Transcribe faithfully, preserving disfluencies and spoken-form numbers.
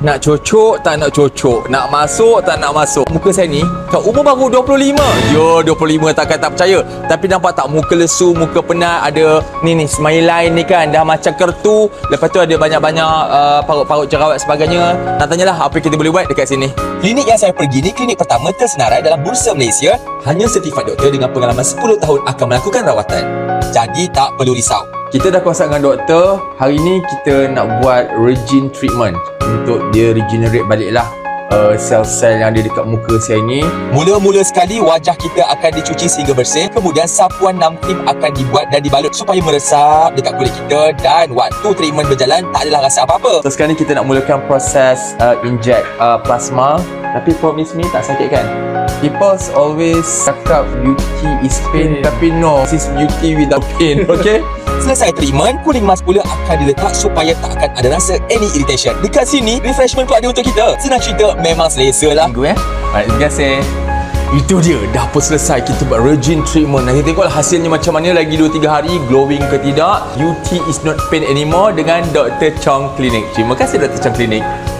Nak cocok, tak nak cocok. Nak masuk, tak nak masuk. Muka saya ni, kat umur baru dua puluh lima. Yo, dua puluh lima takkan tak percaya. Tapi nampak tak muka lesu, muka penat. Ada ni ni, smile line ni kan. Dah macam kertu. Lepas tu ada banyak-banyak uh, parut-parut jerawat sebagainya. Nak tanyalah apa kita boleh buat dekat sini. Klinik yang saya pergi ni klinik pertama tersenarai dalam Bursa Malaysia. Hanya sertifat doktor dengan pengalaman sepuluh tahun akan melakukan rawatan. Jadi tak perlu risau. Kita dah konsult dengan doktor. Hari ni kita nak buat regene treatment untuk dia regenerate baliklah uh, sel-sel yang ada dekat muka saya ni. Mula-mula sekali wajah kita akan dicuci sehingga bersih. Kemudian sapuan enam krim akan dibuat dan dibalut supaya meresap dekat kulit kita. Dan waktu treatment berjalan tak adalah rasa apa-apa. So sekarang ni kita nak mulakan proses uh, inject uh, plasma. Tapi promise me tak sakit kan? People always cakap beauty is pain, yeah. Tapi no, this is beauty without pain, okay? Selesai treatment, cooling mask pula akan diletak supaya tak akan ada rasa any irritation. Dekat sini, refreshment pun ada untuk kita. Senang cerita, memang selesa lah. Tunggu eh. Baik, terima kasih. Itu dia, dah pun selesai kita buat regene treatment. Nanti tengoklah hasilnya macam mana lagi dua tiga hari, glowing ke tidak. Beauty is not pain anymore dengan Doktor Chong Clinic. Terima kasih Doktor Chong Clinic.